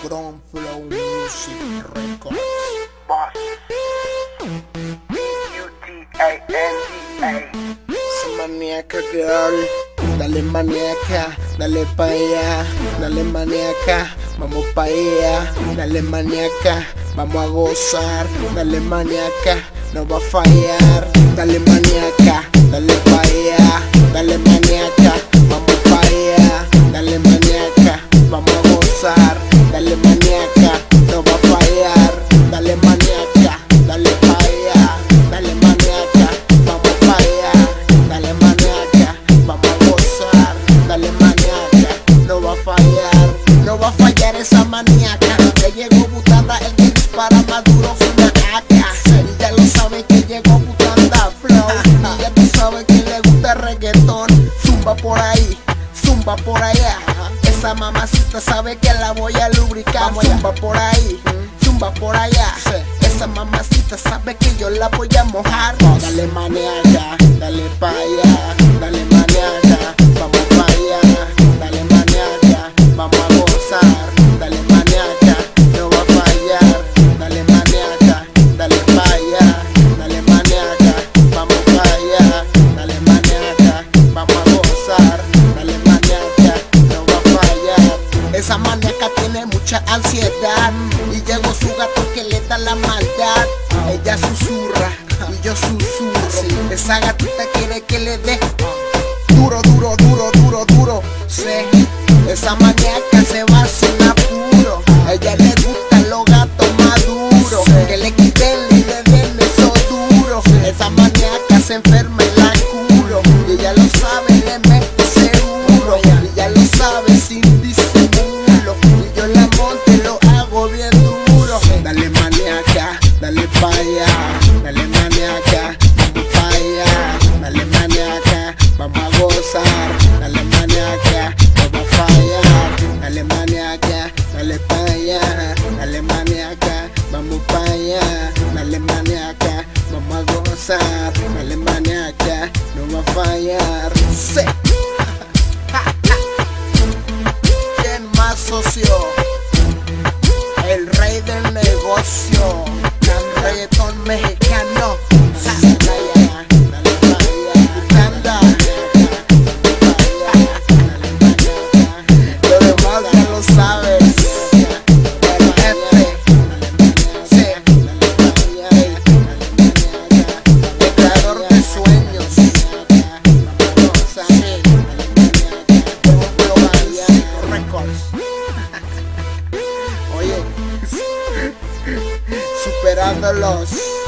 Ground Flow Music Records. Boss UTANDA. Esa maníaca girl, dale maníaca, dale pa' allá, dale maníaca, vamos pa' allá, dale maníaca, vamos a gozar, dale maníaca, no va a fallar, dale maníaca, dale pa' allá, dale maníaca, vamos pa' allá, dale maníaca, vamos a gozar, dale maníaca, no va a fallar, dale maníaca, dale pa' allá, dale maníaca, vamos pa' allá, dale maníaca, vamos a gozar, dale maníaca, no va a fallar, no va a fallar esa maníaca, que llegó butada, el que dispara más duro que una AK, y ya lo saben que llegó butanda flow, y ya tú sabes que le gusta el reggaetón, zumba por ahí, zumba por allá, esa mamacita sabe que la voy a lubricar, zumba por ahí, zumba por allá, esa mamacita sabe que yo la voy a mojar, dale maníaca, dale pa' allá, dale maníaca, vamos pa' allá, dale maníaca, vamos a gozar, dale maníaca, no va a fallar, dale maníaca, dale pa' allá, dale maníaca, vamos pa' allá, dale maníaca, vamos a gozar, dale maníaca, no va a fallar. Esa maníaca tiene mucha ansiedad y llegó su gato que le da la maldad. Ella susurra y yo susurro. Esa gatita quiere que le dé duro, duro, duro, duro, duro. Sí, esa maníaca se va sin apuro. A ella le gustan los gatos maduros, que le quiten y le den eso duro. Esa maníaca se enferma y la curo, y ella lo sabe, le mete seguro, y ella lo sabe sin disimulo, y yo la monto y lo hago bien duro. Dale maníaca, dale pa' allá, dale maníaca, vamos pa' allá, dale maníaca, vamos a gozar, dale maníaca, no va a fallar, dale maníaca, dale pa' allá, dale maníaca, vamos pa' allá, dale maníaca, vamos a gozar, dale maníaca, no va a fallar. Sí. ¿Quién más, socio? El rey del negocio, el reggaetón mexicano. Lo demás ya lo sabes. El jefe, sí, el creador de sueños. Records. Oye, superándolos.